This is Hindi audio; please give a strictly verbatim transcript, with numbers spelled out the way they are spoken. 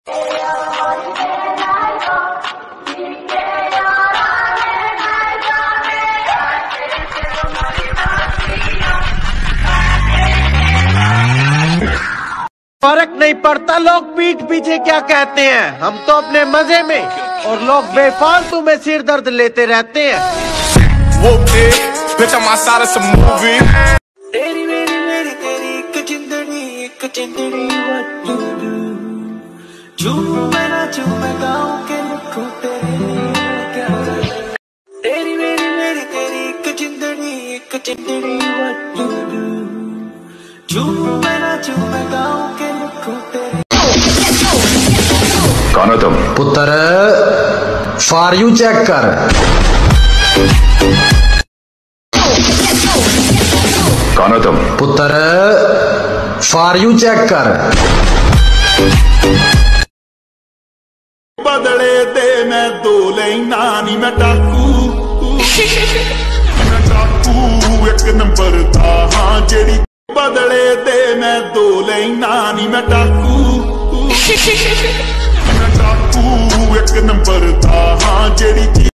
फर्क नहीं पड़ता लोग पीठ पीछे क्या कहते हैं, हम तो अपने मजे में और लोग बेफालतू में सिर दर्द लेते रहते हैं। तेरी मेरी मेरी तेरी एक जिंदड़ी एक जिंदड़ी what to do, झूमूं मैं नाचूं मैं गाऊं के लिखूं तेरे लिए क्या करूं। तेरी मेरी मेरी तेरी एक जिंदड़ी एक जिंदड़ी what to do, झूमूं मैं नाचूं मैं गाऊं के लिखूं तेरे। कौन हो तुम? पुत्र फॉर यू चेक कर। कौन हो तुम? पुत्र फॉर यू चेक कर। बदले दे मैं दो लेना नी मैं डाकू मैं डाकू एक नंबर दा हाँ जेड़ी। बदले दे मैं दो लेना नी मैं डाकू मैं डाकू एक नंबर दा हाँ जेड़ी।